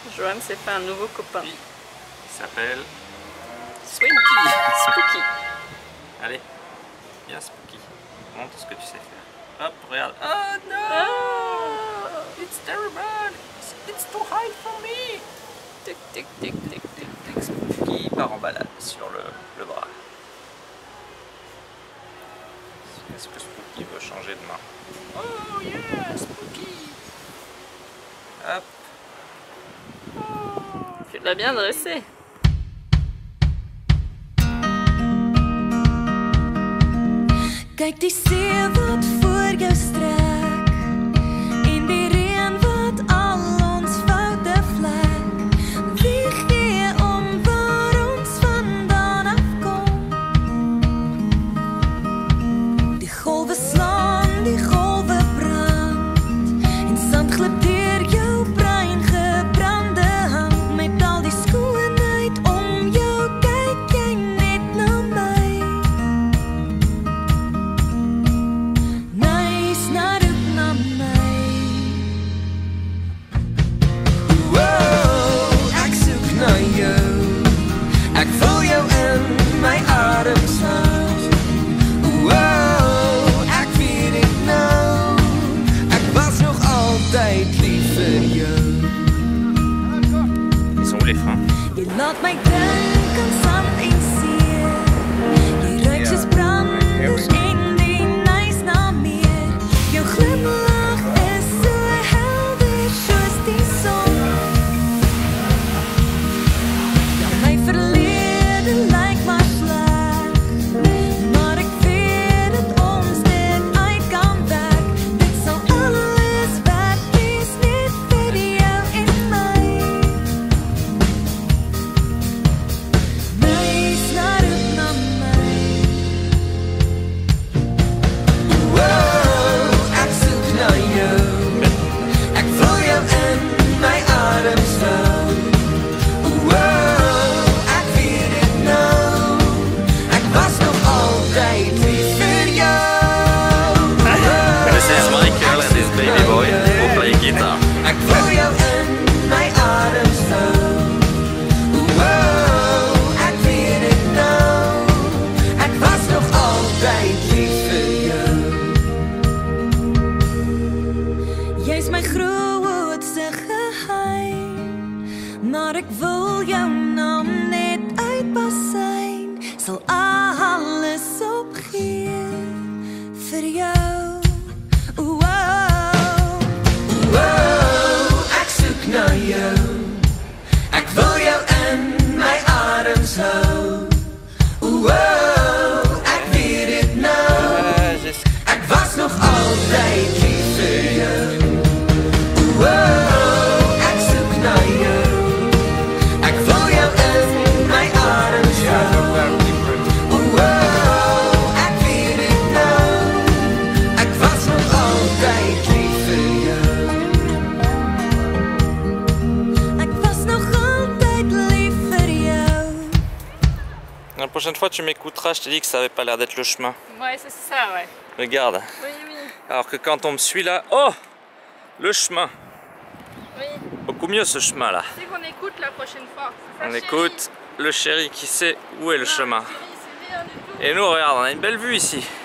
Johan s'est fait un nouveau copain. Il s'appelle Swinky. Spooky. Allez, viens Spooky. Montre ce que tu sais faire. Hop, regarde. Oh no! Oh. It's terrible! It's too high for me! Tic tic tic tic tic tic. Spooky part en balade sur le bras. Est-ce que Spooky veut changer de main? Oh yeah, Spooky! Hop. Tu l'as bien dressé. Kijk die see wat voor jou strek en die reën wat al ons foute vlek. Wie gee om waar ons vandaan afkom? Die golwe slaan, die golwe brand en sand glip deur jou brein gebrande hand. Met al die skoonheid om jou kyk jy net na my. Ils sont où les freins? Je laat my dink aan sand en see. Jy ruik soos branders en die nys na meer. Jou glimlach is so helder soos die son. Ja, my verlede lyk maar sleg, maar ek weet dat ons dit uit kan werk. Dit sal alles werk wees net vir jou en my. Jy's my grootste geheim, maar ek wil jou naam net uitbasyn. Sal alles opgee vir jou. Ek soek na jou. Ek wil jou in my arms hou. Ek weet dit nou. Ek was nog altyd lief vir jou. Ek soek na jou. Ek wil jou in my arms hou. Ek weet dit nou. Ek was nog altyd lief vir jou. Ek was nog altyd lief vir jou. La prochaine fois tu m'écouteras, je t'ai dit que ça avait pas l'air d'être le chemin. Ouais, c'est ça, ouais. Regarde. Oui, oui. Alors que quand on me suit là, oh, le chemin. Oui. Beaucoup mieux ce chemin là. C'est qu'on écoute la prochaine fois. On écoute le chéri qui sait où est le chemin. C'est rien du tout. Et nous regarde, on a une belle vue ici.